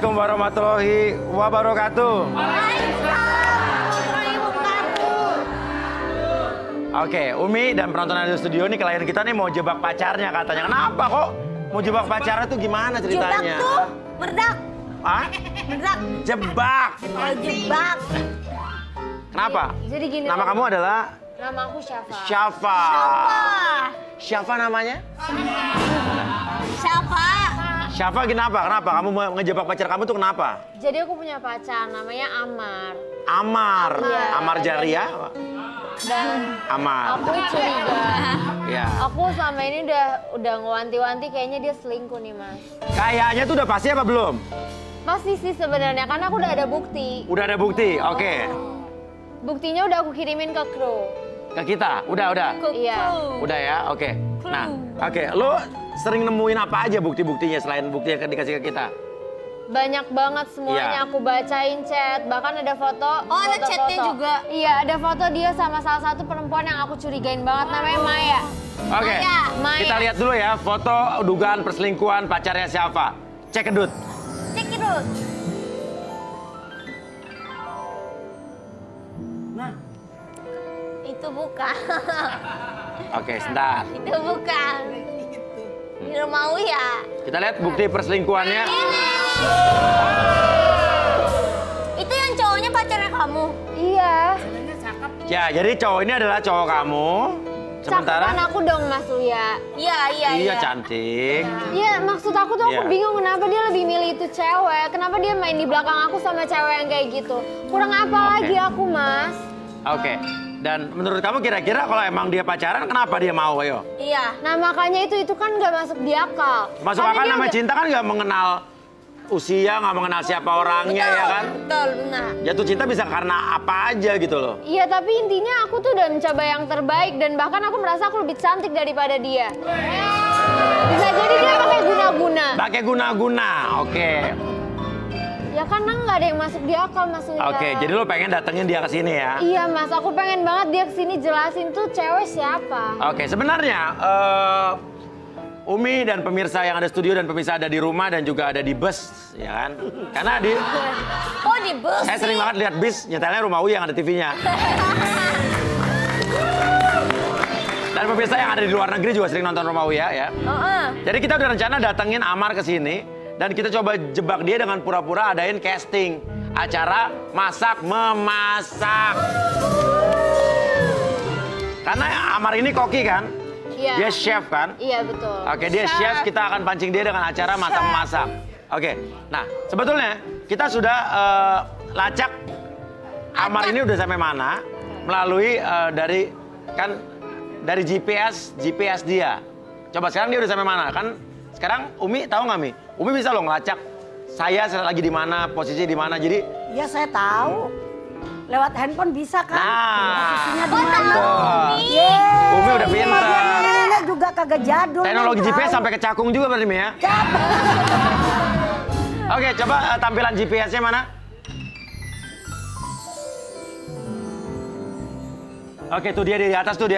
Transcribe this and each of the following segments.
Assalamualaikum warahmatullahi wabarakatuh. Oke, Umi dan penonton yang di studio nih, klien kita nih mau jebak pacarnya katanya. Kenapa kok mau jebak pacarnya tuh gimana ceritanya? Jebak tuh, merdak. Hah? Merdak. Jebak. Oh, jebak. Kenapa? Jadi gini. Nama kamu adalah? Nama aku Syafa. Syafa. Siapa? Syafa namanya? Siapa? Syafa kenapa? Kenapa? Kamu mau ngejebak pacar kamu tuh kenapa? Jadi aku punya pacar namanya Amar. Amar. Iya. Amar Jariah? Dan Amar. aku curiga. Ya. Aku selama ini udah ngewanti-wanti kayaknya dia selingkuh nih, Mas. Kayaknya tuh udah pasti apa belum? Pasti sih sebenarnya karena aku udah ada bukti. Udah ada bukti, oke. Buktinya udah aku kirimin ke kru. Ke kita? Udah. Iya. Udah ya, oke. Nah, oke. Lo sering nemuin apa aja bukti-buktinya selain bukti yang dikasih ke kita? Banyak banget semuanya Iya. aku bacain chat, bahkan ada foto. Oh, ada chatnya juga? Iya, ada foto dia sama salah satu perempuan yang aku curigain banget namanya Maya. Oke, Maya. kita lihat dulu ya foto dugaan perselingkuhan pacarnya Syafa. Cek kedut. Cek itu. Nah. Itu bukan. Oke, sebentar. Itu bukan. Di rumah Uya. Kita lihat bukti perselingkuhannya. Ini. Itu yang cowoknya pacarnya kamu. Iya. Ya, jadi cowok ini adalah cowok kamu. Sementara Cakepan aku dong Mas Uya. Iya. cantik. Iya, maksud aku tuh aku Iya. bingung kenapa dia lebih milih itu cewek. Kenapa dia main di belakang aku sama cewek yang kayak gitu. Kurang apa Oke. lagi aku, Mas? Oke. Dan menurut kamu kira-kira kalau emang dia pacaran kenapa dia mau, ayo? Iya. Nah, makanya itu kan nggak masuk di akal. Masuk Karena akal dia nama udah- cinta kan nggak mengenal usia, nggak mengenal siapa orangnya ya kan? Betul, benar. Jatuh cinta bisa karena apa aja gitu loh. Iya, tapi intinya aku tuh udah mencoba yang terbaik dan bahkan aku merasa aku lebih cantik daripada dia. Bisa jadi dia pakai guna-guna. Pakai guna-guna, oke. Ya karena nggak ada yang masuk di akal, Mas Uya. Oke, jadi lo pengen datengin dia ke sini ya? Iya, Mas. Aku pengen banget dia kesini jelasin tuh cewek siapa. Oke, sebenarnya Umi dan pemirsa yang ada studio dan pemirsa ada di rumah dan juga ada di bus, ya kan? Karena Oh, di bus. saya sering banget lihat bis, nyetelnya rumah Uya yang ada TV-nya. Dan pemirsa yang ada di luar negeri juga sering nonton rumah Uya ya. Jadi kita udah rencana datengin Amar ke sini dan kita coba jebak dia dengan pura-pura adain casting acara masak memasak. Karena Amar ini koki kan? Iya. Dia chef kan? Iya, betul. Oke, dia chef, kita akan pancing dia dengan acara masak-masak. Oke, nah sebetulnya kita sudah lacak Amar ini udah sampai mana melalui dari GPS dia. Coba sekarang dia udah sampai mana? Kan sekarang Umi tahu nggak Mi? Umi bisa loh ngelacak saya lagi di mana, posisi di mana. Jadi Ya saya tahu. Lewat handphone bisa kan? nah, Posisinya di Oh, mana? tahu, Umi. Yeay. Umi udah pintar. Nenek juga kagak jadul. Teknologi tahu. GPS sampai ke cakung juga berarti Mi ya. Oke, coba tampilan GPS-nya mana? Oke, tuh dia di atas tuh,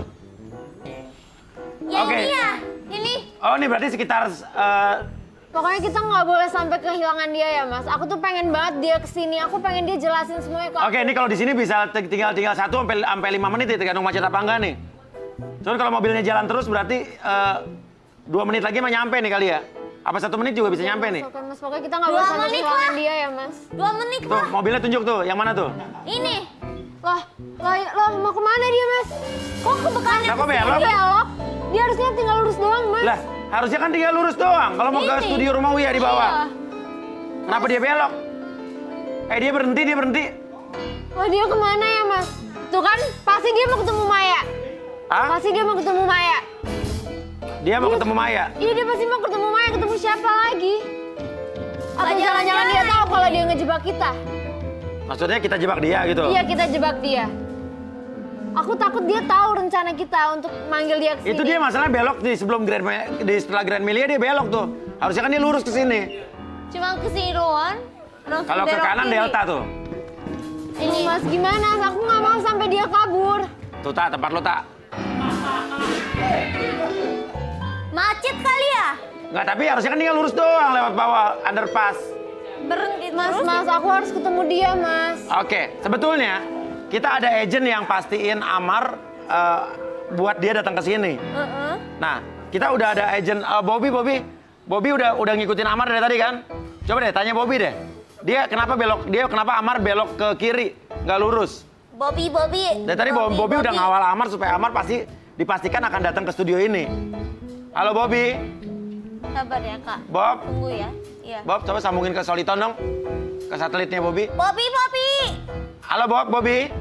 Ya, Oke. ini ya. Ini. Oh, ini berarti sekitar Pokoknya kita nggak boleh sampai kehilangan dia ya, Mas. Aku tuh pengen banget dia kesini. Aku pengen dia jelasin semuanya ke aku. Oke, ini kalau di sini bisa tinggal 1 sampai 5 menit ya, tergantung macet apa enggak nih. Soalnya kalau mobilnya jalan terus berarti 2 menit lagi mah nyampe nih kali ya. Apa 1 menit juga bisa nyampe nih. Oke, Mas. Pokoknya kita nggak boleh 2 sampai menit kehilangan lah. dia ya, Mas. 2 menit Tuh, lah. mobilnya tunjuk tuh, yang mana tuh? Ini. Loh, mau kemana dia, Mas? Kok ke kanan? Lah, kok belok? Belok. Dia harusnya tinggal lurus doang, Mas. Lah, harusnya kan tinggal lurus doang kalau mau ke Ini. studio rumah Uya di bawah. Iya. Kenapa dia belok? Dia berhenti. Wah, dia kemana ya, Mas? Tuh kan, pasti dia mau ketemu Maya. Hah? Pasti dia mau ketemu Maya. Dia mau ketemu Maya. Iya, dia pasti mau ketemu Maya. Ketemu siapa lagi? Atau Lah, jangan-jangan dia jalan-jalan. tahu kalau dia ngejebak kita. Maksudnya kita jebak dia gitu. Iya, kita jebak dia. Aku takut dia tahu rencana kita untuk manggil dia ke sini. Itu dia masalahnya belok setelah Grand Melia dia belok tuh. Harusnya kan dia lurus ke sini. Cuma ke sini doang. Langsung Kalau ke belok kanan kiri. Delta tuh. Ini Mas, gimana? Aku nggak mau sampai dia kabur. Tuh tak tempat lo tak. Macet kali ya? Nggak, tapi harusnya kan dia lurus doang lewat bawah underpass. berhenti Mas, terus. Mas, aku harus ketemu dia, Mas. Oke, sebetulnya kita ada agent yang pastiin Amar buat dia datang ke sini. Nah, kita udah ada agent Bobby udah ngikutin Amar dari tadi kan? Coba deh tanya Bobby deh. Dia kenapa Amar belok ke kiri, nggak lurus? Bobby. Dari tadi Bobby udah ngawal Amar supaya Amar pasti dipastikan akan datang ke studio ini. Halo Bobby. Sabar ya kak. Bob. Tunggu ya. Iya. Bob, coba sambungin ke Soliton dong. Ke satelitnya Bobby. Bobby. Halo Bobby.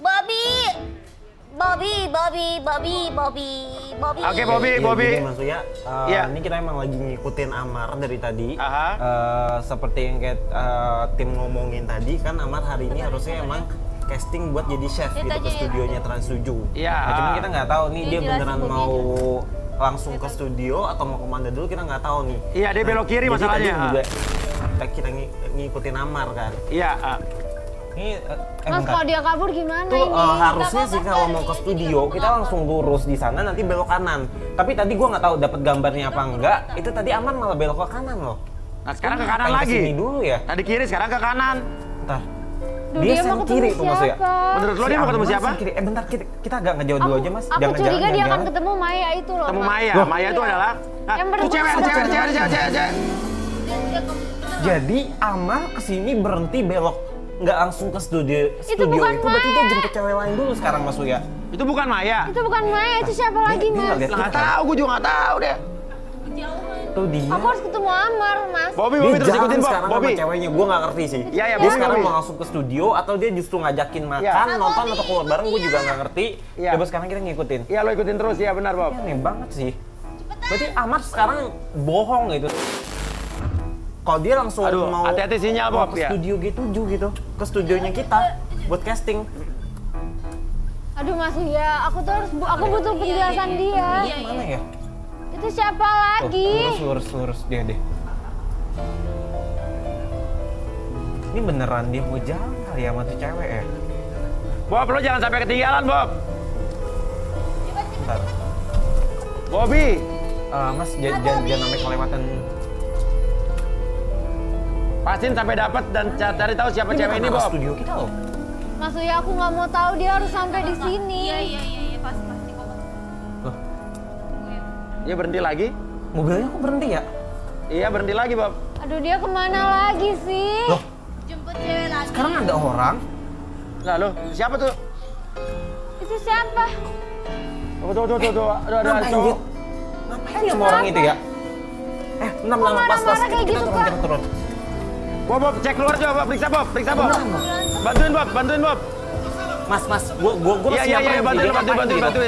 Oke, Bobby. Gini, Mas Uya, Iya. ini kita emang lagi ngikutin Amar dari tadi. Aha. Seperti yang kayak tim ngomongin tadi kan, Amar hari ini harusnya emang casting buat jadi chef Lihat gitu aja ke ya. studionya Trans 7. Iya. Nah, cuman kita nggak tahu nih Iya, dia jelasin beneran Bobby mau langsung ke studio atau mau kemana dulu, kita nggak tahu nih. Iya, dia belok kiri jadi masalahnya. Tadi juga kita ngikutin Amar kan. Iya. Ini Mas, bentar. kalau dia kabur gimana Tuh ini? harusnya sih kalau mau ke studio kita langsung lurus di sana nanti belok kanan. Tapi tadi gua nggak tahu dapat gambarnya apa enggak. Itu tadi Amar malah belok ke kanan loh. Nah, sekarang ke kanan Ngapain lagi. kesini dulu ya. Tadi kiri, sekarang ke kanan. Bentar. Duh, Dia mau sen ketemu kiri tuh Mas ya. siapa? Menurut lo dia mau ketemu Amar siapa? sen kiri. Bentar kita agak ngejauh dulu aja Mas. Aku curiga dia akan jangan-jangan. ketemu Maya itu loh. Ketemu Mas. Maya. Loh. Maya itu Iya. adalah Yang tuh cewek. Jadi Amar kesini berhenti belok nggak langsung ke studio bukan itu berarti dia Maya. jemput cewek lain dulu sekarang Mas Uya. Itu bukan Maya. Itu bukan Maya, itu siapa lagi, Dia Mas? nggak lihat Nggak kita, kan? tahu, gue juga nggak tahu deh. Tuh dia. Aku harus ketemu Amar, Mas. Bobby Dia terus jalan ikutin Bob. sekarang Bobby. sama ceweknya, gue gak ngerti sih. Iya, Dia Bobby, sekarang Bobby. mau langsung ke studio atau dia justru ngajakin makan, Iya. nonton atau keluar bareng, gue juga gak ngerti. Iya. Coba sekarang kita ngikutin. Iya, lo ikutin terus ya, benar Bob. Aneh banget sih. Berarti Amar sekarang bohong gitu. Kalau dia langsung Aduh, mau hati-hati sinyal, mau Bob, ke ya. studio G7 gitu, ke studionya kita buat casting. Aduh, Mas Uya, aku butuh penjelasan dia. Mana ya? Itu siapa Tuh, lagi? lurus dia deh. Ini beneran dia mau jalan kali ya sama tuh cewek ya? Bob, lo jangan sampai ketinggalan, Bob. Bentar. Bobby. Mas, jangan sampai kelewatan. Pastiin sampai dapat dan cari tahu siapa cewek ini, bukan Bob. studio kita loh. Mas Uya, aku nggak mau tahu dia harus sampai di sini. Iya, pasti kok. Loh, Dia berhenti lagi. mobilnya kok berhenti ya? Iya, berhenti lagi, Bob. Aduh, dia kemana lagi sih? Loh, Jemput cewek lagi. sekarang ada orang. Nah, lo siapa tuh? Itu siapa? Tuh. Ada Ngapain cowok. dia? Ngapain sama orang itu ya? Bentar, pas marah-marah kayak kita gitu, turun, Kak? kita turun. Bob, cek keluar coba, Bob. Periksa, Bob. Bantuin, Bob. Mas, gua Iya, bantuin.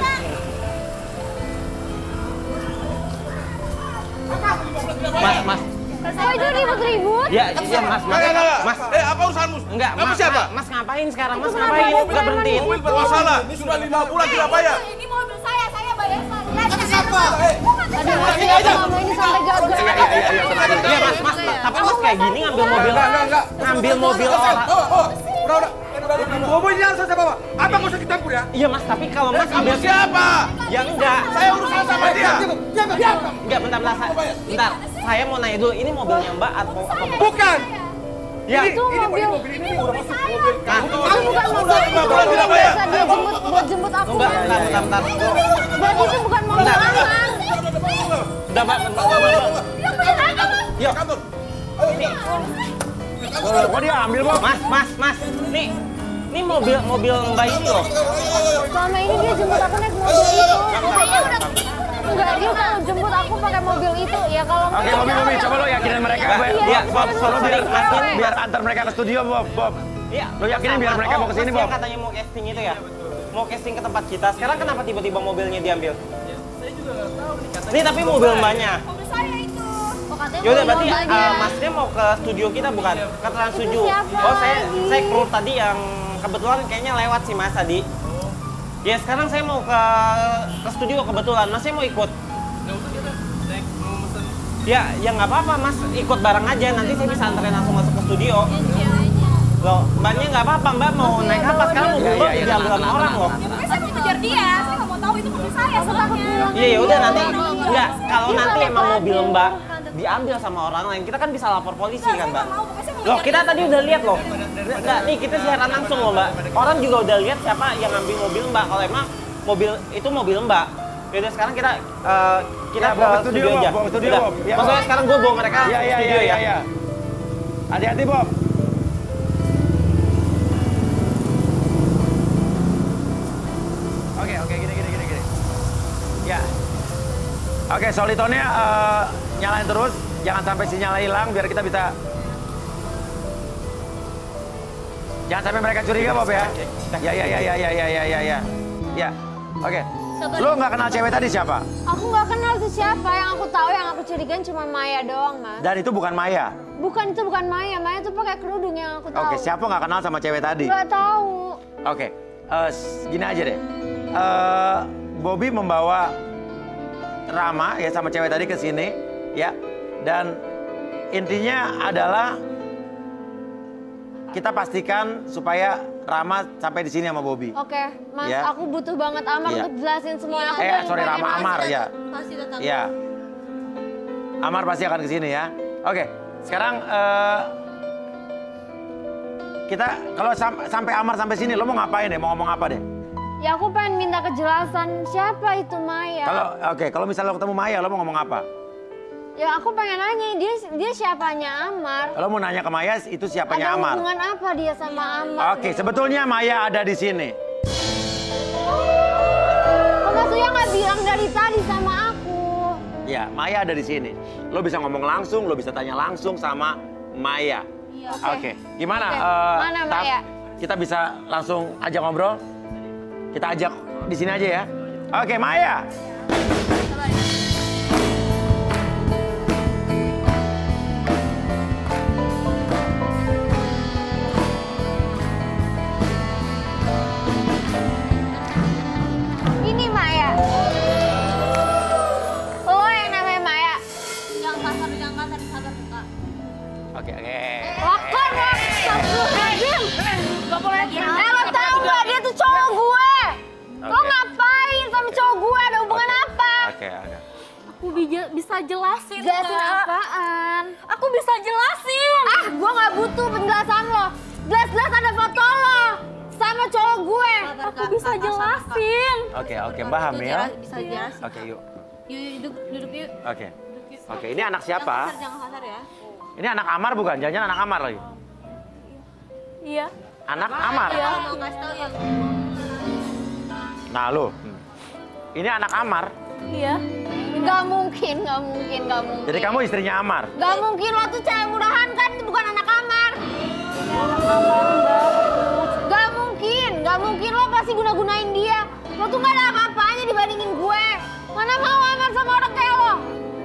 Mas. Oh, itu ribut-ribut? Ya, Mas. Mas. Apa urusanmu? Enggak, Kamu Mas. siapa? Mas ngapain sekarang? Mas Itu ngapain? kenapa Enggak ada berhentiin. Mobil bermasalah. Ini sudah 5 bulan tidak bayar. Ini mobil saya bayar sendiri. Kata siapa? Aduh, Mas Uya, selama ini sampai gagal. Iya, Mas. Tapi Mas kayak gini ngambil mobil. Enggak. Ngambil mobil orang. Udah. Mobil jangan saya bawa. Apa kau usah campur ya? Iya, Mas, tapi kalau Mas Kamu ambil siapa? Ya enggak. Saya urusan sama dia. Enggak, bentar. Bentar. Saya mau nanya dulu, ini mobilnya Mbak atau apa? Bukan. Ya. Itu mobil. Ini udah masuk mobil. Nah, Itu bukan mobil. Udah 5 bulan tidak bayar. Biasa dia buat jemput aku. enggak, bentar. Berarti itu bukan mobil Bentar. Amar. Udah, Mbak. Yuk. Kantor. Kok dia ambil, Bob? Mas. Nih mobil Mbak ini loh. Selama ini dia jemput aku naik mobil itu. Enggak, dia kalau jemput aku pakai mobil itu. Ya kalau Oke, Bobby, coba lo yakinin mereka. Iya, Bob, Lo biar sorry. biar antar mereka ke studio, Bob. Iya. Lo yakinin biar mereka mau kesini, Mas Bob. katanya mau casting itu ya? Mau casting ke tempat kita. Sekarang kenapa tiba-tiba mobilnya diambil? Saya juga nggak tahu nih. Ini tapi mobil Mbaknya. Mobil saya itu. Oh, katanya Yaudah mobil berarti mbaknya. Masnya mau ke studio kita bukan? Ke Trans 7. siapa Oh, saya lagi? kru tadi yang kebetulan kayaknya lewat sih Mas tadi. Ya sekarang saya mau ke studio kebetulan. Masnya mau ikut? Ya nggak apa-apa Mas, ikut bareng aja. Nanti saya bisa anterin langsung masuk ke studio. Loh, Mbaknya nggak apa-apa, Mbak mau naik apa? Sekarang mobil Mbak diambil sama orang loh. Pokoknya saya mau kejar dia. Saya nggak mau tahu itu mobil saya sebenarnya. Iya ya udah nanti. Enggak, kalau nanti emang mobil Mbak diambil sama orang lain, kita kan bisa lapor polisi kan, Mbak? Loh, kita tadi udah lihat loh. Nggak, nih kita siaran langsung loh, Mbak. Orang juga udah lihat siapa yang ngambil mobil Mbak. Kalau emang mobil itu mobil Mbak. Yaudah sekarang kita ke studio aja. Bawa studio, Udah. Bob. Ya, Maksudnya sekarang gue bawa mereka ke studio ya. Iya. Hati-hati, Bob. Oke, gini. Ya. Oke, solitonnya nyalain terus, jangan sampai sinyalnya hilang biar kita bisa. Jangan sampai mereka curiga, Bob ya. Ya. Oke. Lu nggak kenal cewek tadi siapa? Aku nggak kenal itu siapa. Yang aku tahu, yang aku curigain cuma Maya doang, Mas. Dan itu bukan Maya. Itu bukan Maya. Maya tuh pakai kerudung yang aku tahu. Oke, siapa nggak kenal sama cewek tadi? Nggak tahu. Oke, gini aja deh. Bobby membawa Rama ya sama cewek tadi ke sini, ya. Dan intinya adalah kita pastikan supaya Rama sampai di sini sama Bobby. Oke, Mas, Ya. aku butuh banget Amar untuk jelasin semua yang aku Sorry, Rama, Amar ya. Pasti datang. Ya. Amar pasti akan ke sini ya. Oke, sekarang kita kalau sampai Amar sampai sini, lo mau ngapain deh? Mau ngomong apa deh? Ya aku pengen minta kejelasan siapa itu Maya. Kalau misalnya lo ketemu Maya, lo mau ngomong apa? Ya aku pengen nanya, dia siapanya Amar? Lo mau nanya ke Maya itu siapanya Ada Amar? hubungan apa dia sama Amar? Oke, sebetulnya Maya ada di sini. Kok maksudnya nggak bilang dari tadi sama aku? Ya, Maya ada di sini. Lo bisa ngomong langsung, lo bisa tanya langsung sama Maya. Oke. Gimana? Oke. Mana Taf? Maya? Kita bisa langsung ajak ngobrol? Kita ajak di sini aja ya. Oke, Maya. Ini Maya. Lo yang namanya Maya. Jangan kasar, sabar buka. Oke. Wakon, Gak boleh. Lo tau gak dia tuh cowok gue? Lo Oke. ngapain sama cowok gue? Ada hubungan apa? Oke. Aku bisa jelasin. Jelasin Mbak. apaan? Aku bisa jelasin. Gue gak butuh penjelasan lo. Jelas-jelas ada foto lo sama cowok gue. Aku bisa jelasin. Oke, Mbak Hamil. Bisa jelasin. Oke, yuk. Yuk, duduk yuk. Oke, ini anak siapa? Jangan kasar ya. Ini anak Amar bukan? Jangan anak Amar lagi. Iya. Anak Amar? Kalau mau kasih tahu ya. Nah, lo. Ini anak Amar. Iya. Gak mungkin. Jadi kamu istrinya Amar? Gak mungkin, lo tuh cewek mudahan kan, itu bukan anak Amar. Gak mungkin lo pasti guna-gunain dia. Lo tuh gak ada apa-apanya dibandingin gue. Mana mau Amar sama orang kayak lo?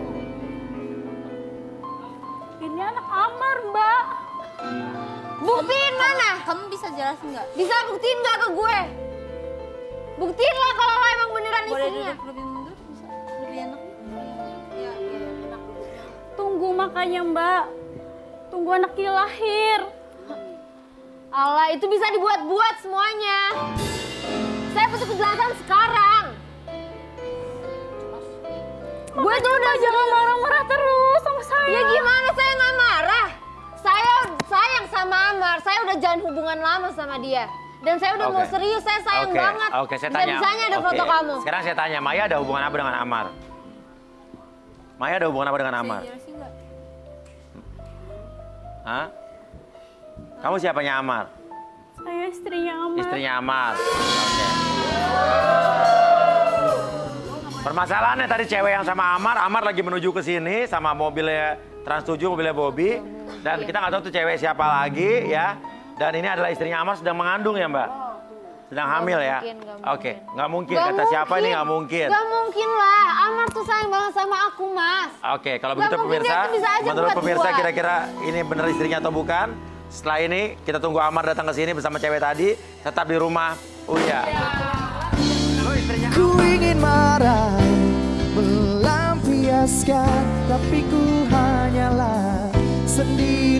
Ini anak Amar, Mbak. Buktiin mana? Kamu bisa jelasin nggak? Bisa buktiin gak ke gue? Buktiin lah kalau lo emang beneran Boleh istrinya. duduk lebih mundur, bisa lebih enak. Iya, enak. Tunggu makanya Mbak, tunggu anaknya lahir. Allah, itu bisa dibuat-buat semuanya. Saya butuh kejelasan sekarang. Gue tuh udah Jangan marah-marah terus sama saya. Ya gimana saya nggak marah? Saya sayang sama Amar. Saya udah jalin hubungan lama sama dia. Dan saya udah mau serius, saya sayang banget. Oke, saya tanya. Bisa-bisanya ada foto kamu. Sekarang saya tanya, Maya ada hubungan apa dengan Amar? Maya ada hubungan apa dengan Amar? Jelasin nggak? Hah? Kamu siapanya Amar? Saya istrinya Amar. Istrinya Amar. Oke. Permasalahannya tadi cewek yang sama Amar lagi menuju ke sini sama mobilnya Trans 7, mobilnya Bobby. Dan kita nggak tahu tuh cewek siapa lagi ya. Dan ini adalah istrinya Amar sedang mengandung ya Mbak? Sedang hamil ya? Oke, nggak mungkin. Kata siapa ini nggak mungkin? Gak mungkin lah, Amar tuh sayang banget sama aku, Mas. Oke, kalau Nggak begitu mungkin pemirsa, dia tuh bisa aja menurut buat pemirsa gua. kira-kira ini benar istrinya atau bukan? Setelah ini kita tunggu Amar datang ke sini bersama cewek tadi, tetap di rumah Uya. Lo istrinya Ku ingin marah, melampiaskan, tapi ku hanyalah sendiri.